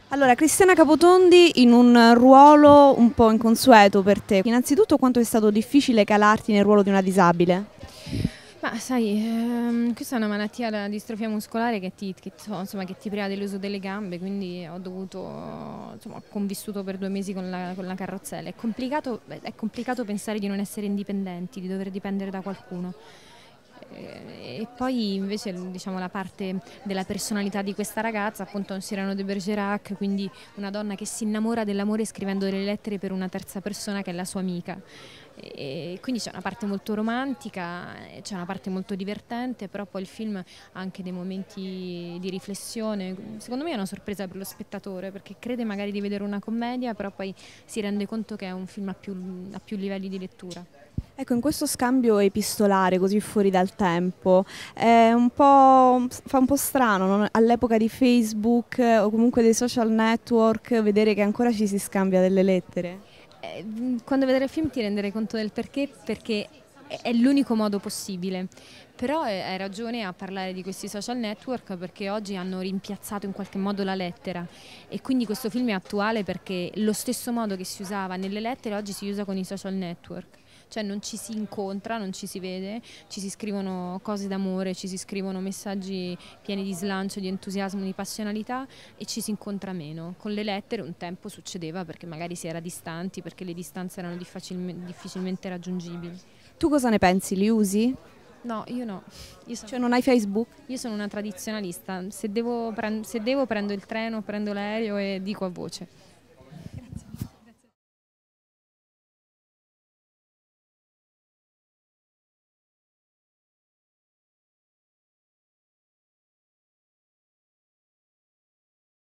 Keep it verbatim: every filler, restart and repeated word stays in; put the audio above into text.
Allora, Cristiana Capotondi in un ruolo un po' inconsueto per te. Innanzitutto, quanto è stato difficile calarti nel ruolo di una disabile? Ma sai, ehm, questa è una malattia, la distrofia muscolare che ti, che, so- insomma, che ti priva dell'uso delle gambe, quindi ho dovuto, insomma, ho convissuto per due mesi con la, con la carrozzella. È complicato, beh, è complicato pensare di non essere indipendenti, di dover dipendere da qualcuno. Eh, E poi invece, diciamo, la parte della personalità di questa ragazza, appunto Cyrano de Bergerac, quindi una donna che si innamora dell'amore scrivendo delle lettere per una terza persona che è la sua amica. E quindi c'è una parte molto romantica, c'è una parte molto divertente, però poi il film ha anche dei momenti di riflessione. Secondo me è una sorpresa per lo spettatore, perché crede magari di vedere una commedia, però poi si rende conto che è un film a più, a più livelli di lettura. Ecco, in questo scambio epistolare così fuori dal tempo, è un po', fa un po' strano, no? All'epoca di Facebook eh, o comunque dei social network, vedere che ancora ci si scambia delle lettere. Eh, Quando vedrai il film ti renderai conto del perché, perché è è l'unico modo possibile. Però eh, hai ragione a parlare di questi social network perché oggi hanno rimpiazzato in qualche modo la lettera e quindi questo film è attuale perché lo stesso modo che si usava nelle lettere oggi si usa con i social network. Cioè non ci si incontra, non ci si vede, ci si scrivono cose d'amore, ci si scrivono messaggi pieni di slancio, di entusiasmo, di passionalità e ci si incontra meno. Con le lettere un tempo succedeva perché magari si era distanti, perché le distanze erano difficilme- difficilmente raggiungibili. Tu cosa ne pensi? Li usi? No, io no, io sono, Cioè non hai Facebook? io sono una tradizionalista, se devo, pren- se devo prendo il treno, prendo l'aereo e dico a voce.